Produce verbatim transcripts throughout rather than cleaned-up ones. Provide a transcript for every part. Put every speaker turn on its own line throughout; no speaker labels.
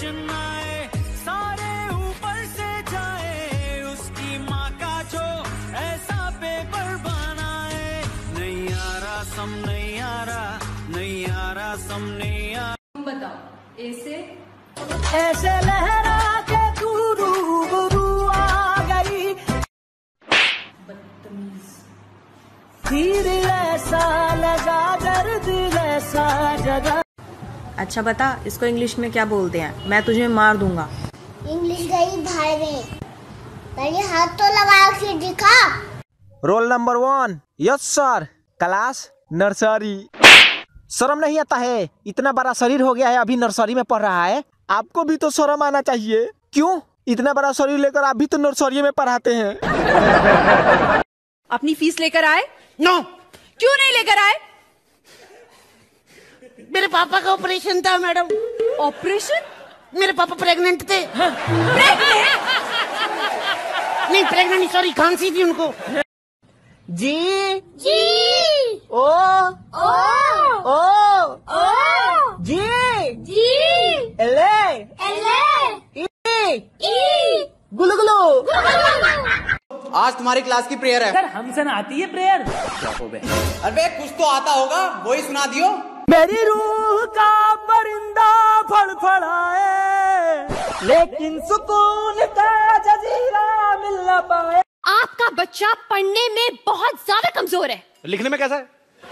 Tension आए, सारे ऊपर से जाए, उसकी माँ का जो ऐसा पेपर बनाए। नहीं आ रहा सम, नहीं आ रहा, नहीं आ रहा सम, नहीं आ।
तुम बताओ, ऐसे
ऐसे लहरा के तू रूबरू आ गई,
बदतमीज।
तीर ऐसा लगा, दर्द ऐसा जगा।
अच्छा बता, इसको इंग्लिश में क्या बोलते हैं? मैं तुझे मार दूंगा।
इंग्लिश गई भाड़ में, पहले हाथ तो लगा के दिखा।
Roll number one, yes sir. Class nursery. शर्म नहीं आता है? इतना बड़ा शरीर हो गया है, अभी नर्सरी में पढ़ रहा है। आपको भी तो शर्म आना चाहिए। क्यों? इतना बड़ा शरीर लेकर आप भी तो नर्सरी में पढ़ाते हैं।
अपनी फीस लेकर आए?
नो।
क्यों नहीं लेकर आए?
मेरे पापा का ऑपरेशन था मैडम।
ऑपरेशन?
मेरे पापा प्रेग्नेंट थे। हाँ। नहीं प्रेग्नेंट, सॉरी, खांसी थी उनको। जी
जी
ओ
ओ
ओ
ओ
जी
जी
एले
एले
ई
ई
गुलु गुलु।
आज तुम्हारी क्लास की प्रेयर है।
सर हमसे ना आती है प्रेयर।
अबे कुछ तो आता होगा, वही सुना दियो।
मेरी रूह का परिंदा फड़फड़ाए, लेकिन सुकून का जजीरा मिल न पाए।
आपका बच्चा पढ़ने में बहुत ज्यादा कमजोर है।
लिखने में कैसा है?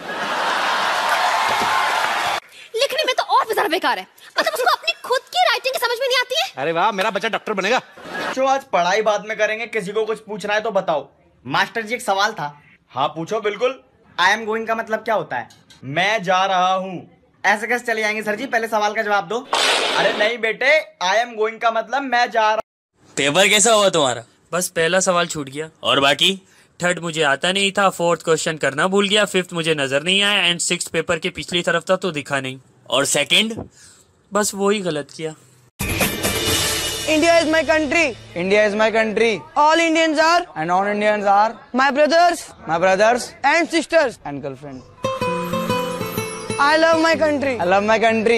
लिखने में तो और भी ज्यादा बेकार है। मतलब उसको अपनी खुद की राइटिंग समझ में नहीं आती है।
अरे वाह, मेरा बच्चा डॉक्टर बनेगा।
बच्चों आज पढ़ाई बाद में करेंगे, किसी को कुछ पूछना है तो बताओ। मास्टर जी एक सवाल था। हाँ पूछो बिल्कुल। आई एम गोइंग का मतलब क्या होता है? मैं जा रहा हूँ। ऐसे कैसे चले जाएंगे सर जी? पहले सवाल का जवाब दो। अरे नहीं बेटे, आई एम गोइंग का मतलब मैं जा रहा।
पेपर कैसा हुआ तुम्हारा? बस पहला सवाल छूट गया। और बाकी? थर्ड मुझे आता नहीं था, फोर्थ क्वेश्चन करना भूल गया, फिफ्थ मुझे नजर नहीं आया, एंड सिक्स्थ पेपर के पिछली तरफ था तो दिखा नहीं, और सेकंड बस वो ही गलत किया।
India is my country.
India is my country.
All Indians are
and non Indians are
my brothers
my brothers
and sisters
and girlfriend.
I love my country.
I love my country.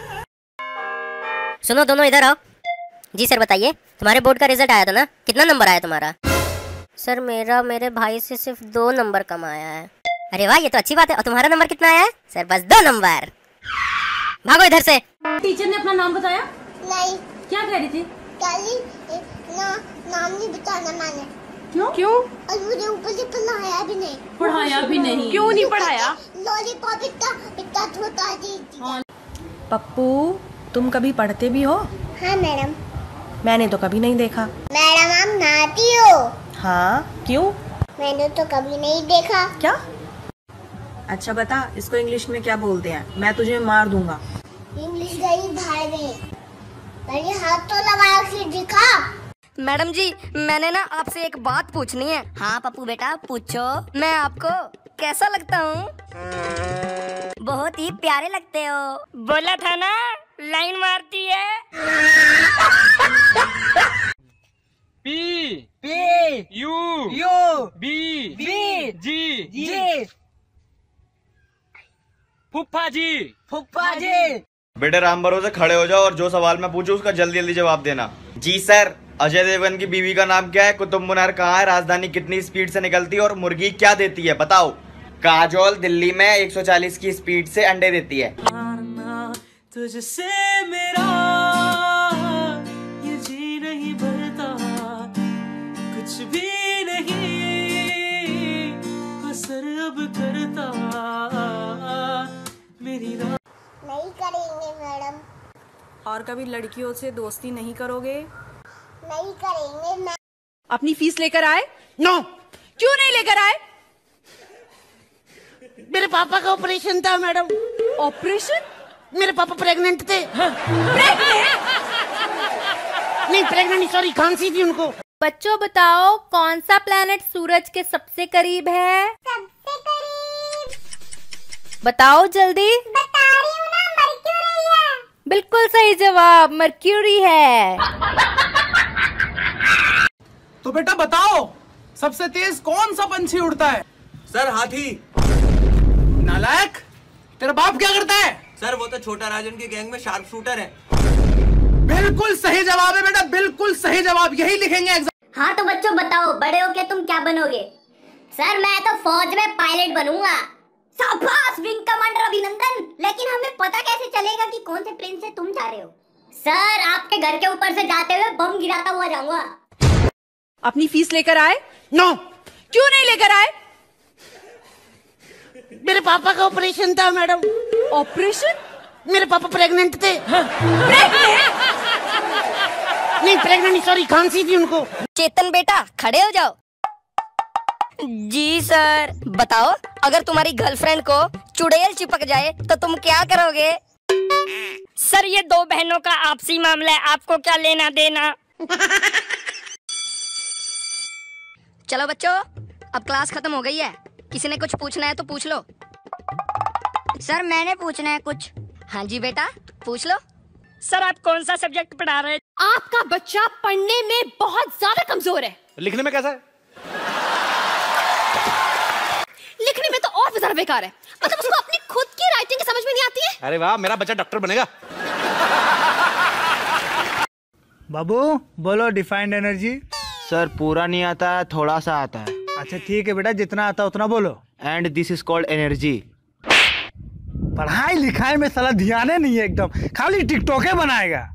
सुनो दोनों इधर आओ। जी sir बताइए, तुम्हारे board का result आया था ना, कितना नंबर आया तुम्हारा? सर मेरा मेरे भाई से सिर्फ दो नंबर कम आया है। अरे वाह, ये तो अच्छी बात है। और तुम्हारा नंबर कितना आया है? सर बस दो नंबर। भागो इधर से।
टीचर ने अपना नाम बताया?
नहीं।
क्या कह रही थी?
काली ना, नाम नहीं बताना मैंने।
क्यों? क्यों?
और मुझे ऊपर से पढ़ाया भी नहीं।
पढ़ाया भी नहीं? क्यों नहीं पढ़ाया?
लॉलीपॉप इतना इतना छोटा दी।
पप्पू, तुम कभी पढ़ते भी हो?
हाँ मैडम।
मैंने तो कभी नहीं देखा।
मैडम आप नहाती हो?
हाँ, क्यों?
मैंने तो कभी नहीं देखा।
क्या? अच्छा बता, इसको इंग्लिश में क्या बोलते हैं? मैं तुझे मार दूंगा।
इंग्लिश गई भाड़ में, पहले हाथ तो लगा के दिखा।
मैडम जी, मैंने ना आपसे एक बात पूछनी है। हाँ पप्पू बेटा पूछो। मैं आपको कैसा लगता हूँ? बहुत ही प्यारे लगते हो। बोला था ना, लाइन मारती है।
P P U U B B G G. फुफ्फा जी
फुफ्फा जी।
बेटे राम भरोसे खड़े हो जाओ और जो सवाल मैं पूछूं उसका जल्दी जल्दी जवाब देना। जी सर। अजय देवगन की बीवी का नाम क्या है? कुतुब मीनार कहाँ है? राजधानी कितनी स्पीड से निकलती है और मुर्गी क्या देती है? बताओ। काजोल दिल्ली में एक सौ चालीस की स्पीड से अंडे देती है।
तुझसे मेरा ये जी नहीं भरता, कुछ भी नहीं असर अब करता मेरी राह।
नहीं करेंगे मैडम।
और कभी लड़कियों से दोस्ती नहीं करोगे?
नहीं करेंगे मैम।
अपनी फीस लेकर आए?
नो।
क्यों नहीं लेकर आए?
मेरे पापा का ऑपरेशन था मैडम।
ऑपरेशन?
मेरे पापा प्रेग्नेंट थे।
हाँ।
नहीं प्रेग्नेंट, सॉरी, खांसी थी उनको।
बच्चों बताओ, कौन सा प्लेनेट सूरज के सबसे करीब है?
सबसे करीब।
बताओ जल्दी।
बता रही हूँ ना, मरक्यूरी है।
बिल्कुल सही जवाब, मरक्यूरी है।
तो बेटा बताओ, सबसे तेज कौन सा पंछी उड़ता है?
सर हाथी।
नालायक, तेरा बाप क्या करता है?
सर वो तो छोटा राजन की गैंग में शार्प शूटर है।
बिल्कुल सही जवाब है बेटा, बिल्कुल सही जवाब, यही लिखेंगे एग्जाम।
हाँ तो बच्चों बताओ, बड़े होके तुम क्या बनोगे? सर मैं तो फौज में पायलट बनूंगा। शाबाश विंग कमांडर अभिनंदन। लेकिन हमें पता कैसे चलेगा कि कौन से प्लेन से तुम जा रहे हो? सर आपके घर के ऊपर से जाते हुए बम गिराता हुआ जाऊंगा।
अपनी फीस लेकर आए?
नो।
क्यों नहीं लेकर आए?
मेरे पापा का ऑपरेशन था मैडम।
ऑपरेशन?
मेरे पापा प्रेग्नेंट थे।
प्रेग्नेंट?
नहीं प्रेग्नेंट नहीं, सॉरी, खांसी थी उनको।
चेतन बेटा खड़े हो जाओ। जी सर। बताओ, अगर तुम्हारी गर्लफ्रेंड को चुड़ैल चिपक जाए तो तुम क्या करोगे?
सर ये दो बहनों का आपसी मामला है, आपको क्या लेना देना।
चलो बच्चों, अब क्लास खत्म हो गई है। किसी ने कुछ पूछना है तो पूछ लो।
सर मैंने पूछना है कुछ।
हाँ जी बेटा पूछ लो।
सर आप कौन सा सब्जेक्ट पढ़ा रहे हैं?
आपका बच्चा पढ़ने में बहुत ज्यादा कमजोर है।
लिखने में कैसा है?
लिखने में तो और भी ज्यादा बेकार है। मतलब उसको अपनी खुद की राइटिंग की समझ में नहीं आती है।
अरे वाह, मेरा बच्चा डॉक्टर बनेगा।
बाबू बोलो डिफाइंड एनर्जी।
सर पूरा नहीं आता है, थोड़ा सा आता है।
अच्छा ठीक है बेटा, जितना आता उतना बोलो।
And this is called energy.
पढ़ाई लिखाई में साला ध्यान ही नहीं है एकदम, खाली टिकटॉके बनाएगा।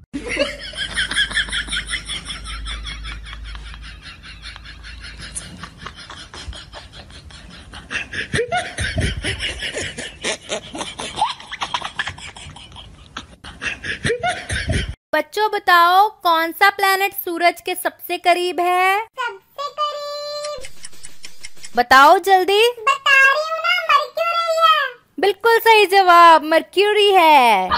बच्चों बताओ, कौन सा प्लैनेट सूरज के सबसे करीब है?
सबसे करीब?
बताओ जल्दी।
बता रही हूँ ना, मरक्यूरी है।
बिल्कुल सही जवाब, मरक्यूरी है।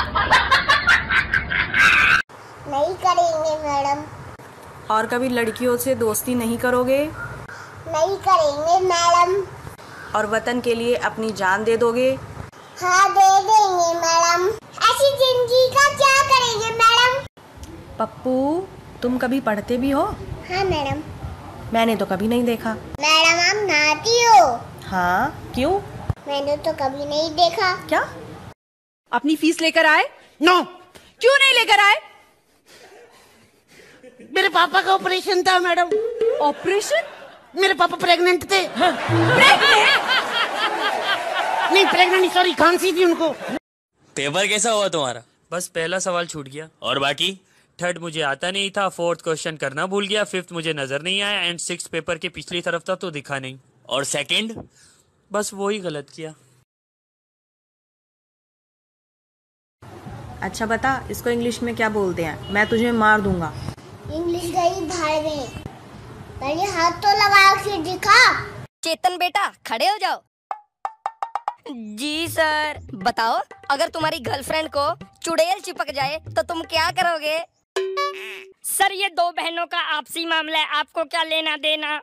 नहीं करेंगे मैडम।
और कभी लड़कियों से दोस्ती नहीं करोगे?
नहीं करेंगे मैडम।
और वतन के लिए अपनी जान दे दोगे?
हाँ दे देंगे मैडम। ऐसी जिंदगी का क्या करेंगे मैडम?
पप्पू तुम कभी पढ़ते भी हो?
हाँ मैडम।
मैंने तो कभी नहीं देखा।
मैडम आप नहाती हो?
हाँ क्यों?
मैंने तो कभी नहीं देखा।
क्या? अपनी फीस लेकर आए?
नो।
क्यों नहीं लेकर आए?
मेरे पापा का ऑपरेशन था मैडम।
ऑपरेशन?
मेरे पापा प्रेग्नेंट थे।
प्रेग्नेंट?
नहीं प्रेग्नेंट नहीं, सॉरी, खांसी थी उनको।
पेपर कैसा हुआ तुम्हारा? बस पहला सवाल छूट गया और बाकी थर्ड मुझे आता नहीं था, फोर्थ क्वेश्चन करना भूल गया, फिफ्थ मुझे नजर नहीं आया एंड सिक्स पेपर के पिछली तरफ था तो दिखा नहीं, और सेकंड बस वो ही गलत किया।
अच्छा बता, इसको इंग्लिश में क्या बोलते हैं? मैं तुझे मार दूंगा।
इंग्लिश गई भाड़ में। पहले हाथ तो लगा के दिखा।
चेतन बेटा खड़े हो जाओ। जी सर। बताओ, अगर तुम्हारी गर्लफ्रेंड को चुड़ैल चिपक जाए तो तुम क्या करोगे?
सर ये दो बहनों का आपसी मामला है, आपको क्या लेना देना।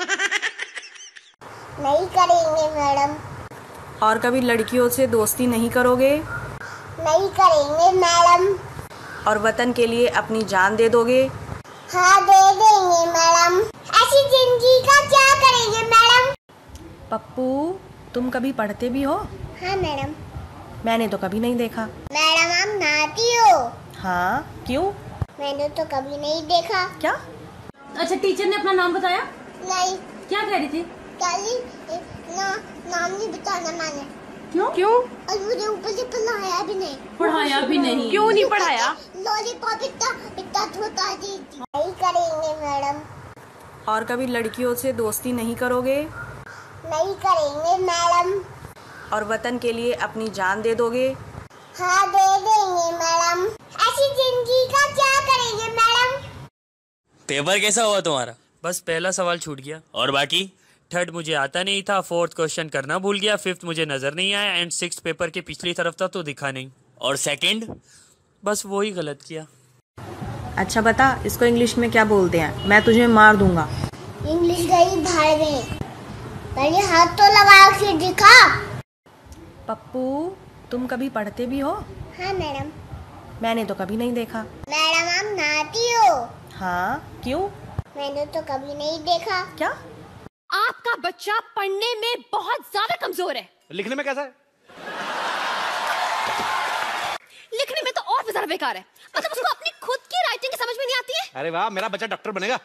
नहीं करेंगे मैडम।
और कभी लड़कियों से दोस्ती नहीं करोगे?
नहीं करेंगे मैडम।
और वतन के लिए अपनी जान दे दोगे?
हाँ दे देंगे मैडम। ऐसी जिंदगी का क्या करेंगे मैडम?
पप्पू तुम कभी पढ़ते भी हो?
हाँ मैडम।
मैंने तो कभी नहीं देखा।
मैडम आप नहाती हो?
हाँ क्यों?
मैंने तो कभी नहीं देखा।
क्या?
अच्छा टीचर ने अपना नाम बताया?
नहीं।
क्या कह रही थी?
काली ना, नाम नहीं बताना मैंने।
क्यों? क्यों?
और मुझे ऊपर से पढ़ाया भी नहीं।
पढ़ाया भी नहीं?
क्यों नहीं पढ़ाया?
लॉलीपॉप इतना इतना छोटा दी थी। नहीं करेंगे मैडम।
और कभी लड़कियों से दोस्ती नहीं करोगे?
नहीं करेंगे मैडम।
और वतन के लिए अपनी जान दे दोगे?
हाँ दे देंगे मैडम। ऐसी जिंदगी का क्या करेंगे मैडम?
पेपर कैसा हुआ तुम्हारा? बस पहला सवाल छूट गया और बाकी थर्ड मुझे आता नहीं था, फोर्थ क्वेश्चन करना भूल गया, फिफ्थ मुझे नजर नहीं आया एंड सिक्स पेपर के पिछली तरफ था तो दिखा नहीं, और सेकंड बस वो ही गलत किया।
अच्छा बता, इसको इंग्लिश में क्या बोलते हैं? मैं तुझे मार दूंगा।
इंग्लिश गई भाड़ में। पहले हाथ तो लगा के दिखा।
पप्पू तुम कभी पढ़ते भी हो?
हाँ मैडम।
मैंने तो कभी नहीं देखा।
मैडम आप नहाती हो?
हाँ क्यों?
मैंने तो कभी नहीं देखा।
क्या?
आपका बच्चा पढ़ने में बहुत ज्यादा कमजोर है।
लिखने में कैसा है?
लिखने में तो और और भी ज्यादा बेकार है। मतलब उसको अपनी खुद की राइटिंग की समझ में नहीं आती है।
अरे वाह, मेरा बच्चा डॉक्टर बनेगा।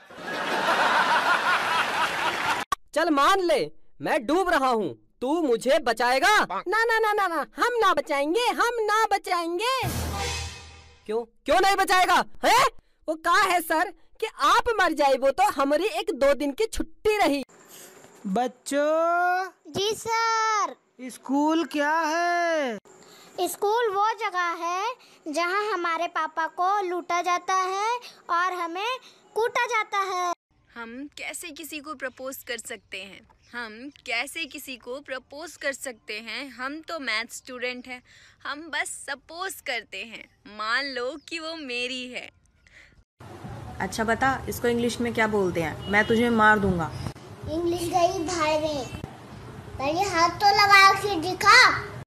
चल मान ले मैं डूब रहा हूँ, तू मुझे बचाएगा? ना ना ना ना ना, हम ना बचाएंगे, हम ना बचाएंगे। क्यों क्यों नहीं बचाएगा है? वो कहा है सर कि आप मर जाए वो तो हमारी एक दो दिन की छुट्टी रही।
बच्चों
जी सर।
स्कूल क्या है?
स्कूल वो जगह है जहाँ हमारे पापा को लूटा जाता है और हमें कूटा जाता है।
हम कैसे किसी को प्रपोज कर सकते हैं? हम कैसे किसी को प्रपोज कर सकते हैं? हम तो मैथ स्टूडेंट हैं, हम बस सपोज करते हैं। मान लो कि वो मेरी है।
अच्छा बता, इसको इंग्लिश में क्या बोलते हैं? मैं तुझे मार दूंगा।
इंग्लिश गई भाड़ में, पहले हाथ तो लगा के दिखा।